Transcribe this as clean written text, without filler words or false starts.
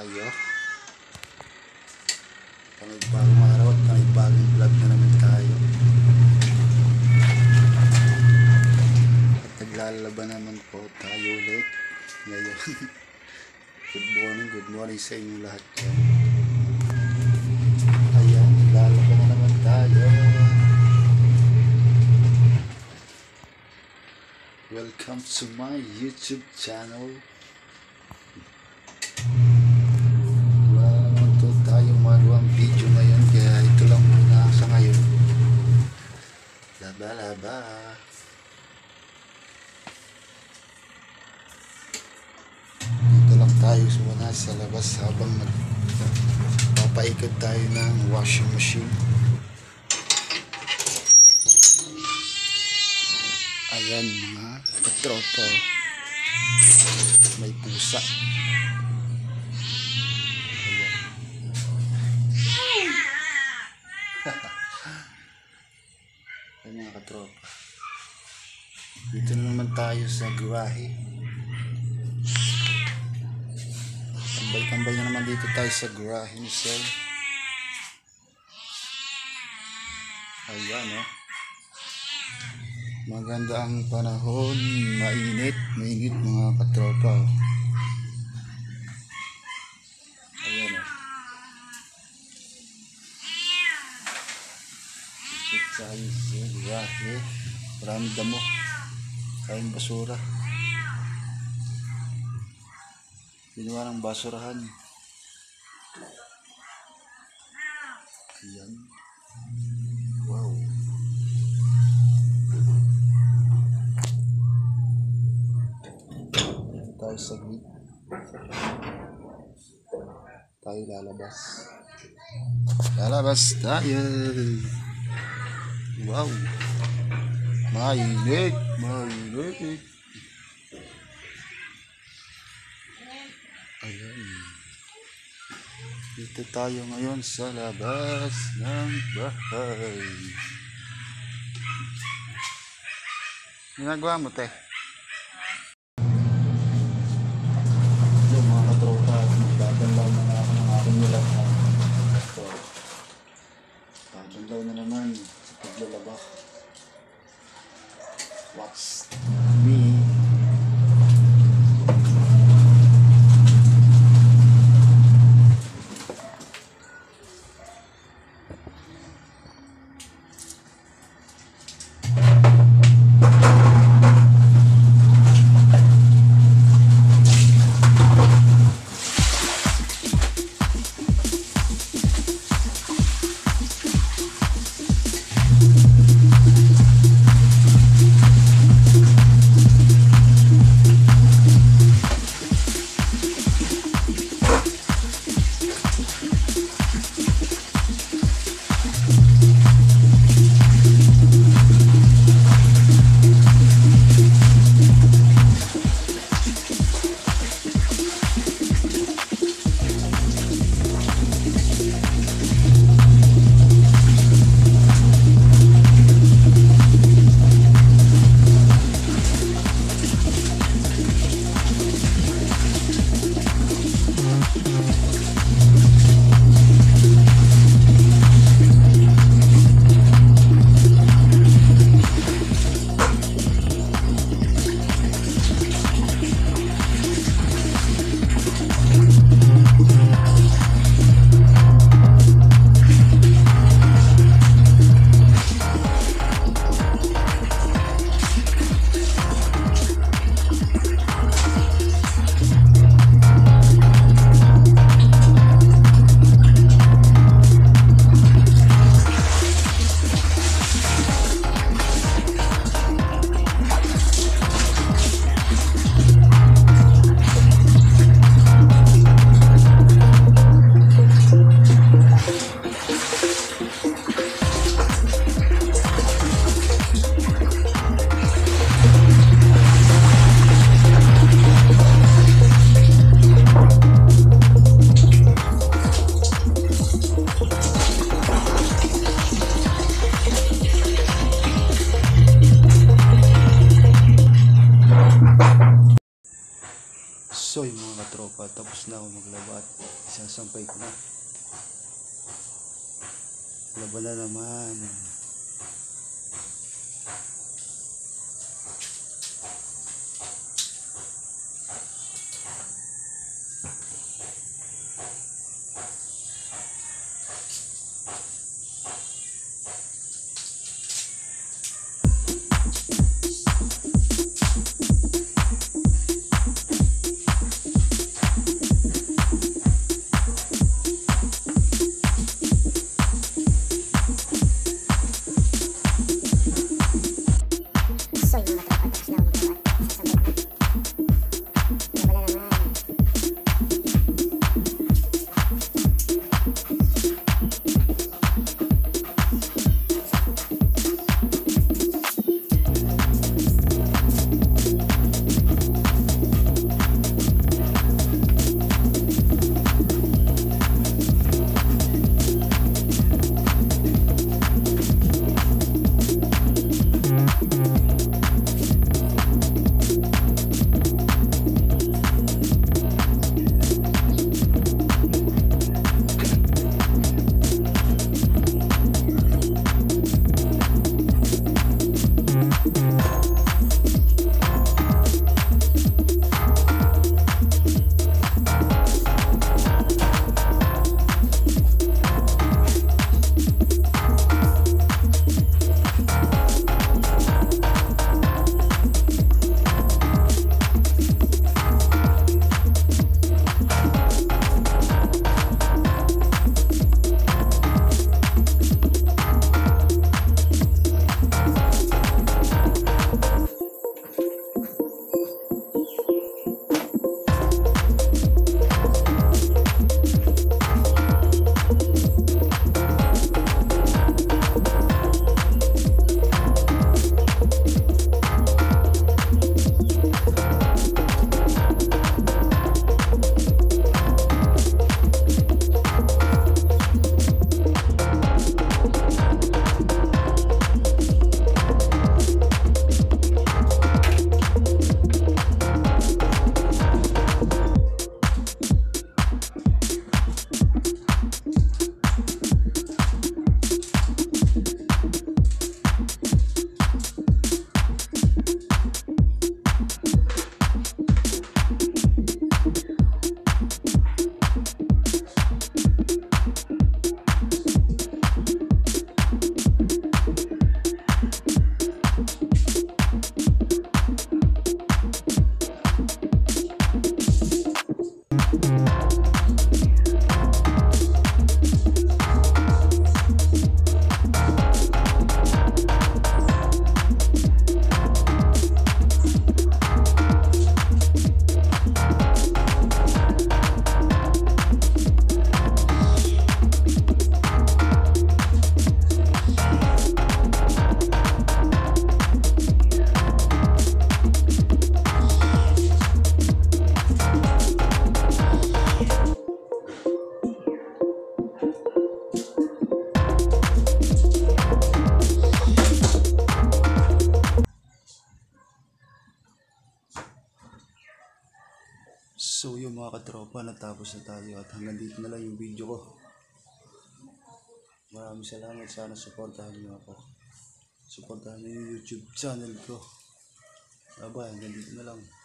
tayo. Panibagong araw at panibagong vlog na naman tayo. At naglalaban naman po tayo ulit ngayon. Good morning sa inyo lahat yan. Ayan, naglalaban na naman tayo. Welcome to my YouTube channel. Wala naman to tayong magawang video ngayon, kaya ito lang muna sa ngayon. Laba. Dito lang tayo muna sa labas habang nagpapaikot tayo ng washing machine. Ayan mga katropa, may pusa. Ayan mga katropa, dito na naman tayo sa garahe. Tambay na naman dito tayo sa garahe ni Sir. Ayan maganda ang panahon, mainit mga katropa. Ayan ikit tayo sa garahe. Maraming damo, kain basura, ginawa ng basurahan. Ayan, wow. Tayo saglit, tayo lalabas tayo. Wow, mainit. Ayan, dito tayo ngayon sa labas ng bahay. Ginagawa mo, te? Tatanlaw na ako ng aking nilap na. So, tatanlaw na naman sa paglalaba. What's me? labat. Isasampay ko na. Laban na naman. So yung mga katropa, natapos na tayo at hanggang dito na lang yung video ko. Maraming salamat, sana supportahan niyo ako. Supportahan niyo yung YouTube channel ko. Bye bye, hanggang dito na lang.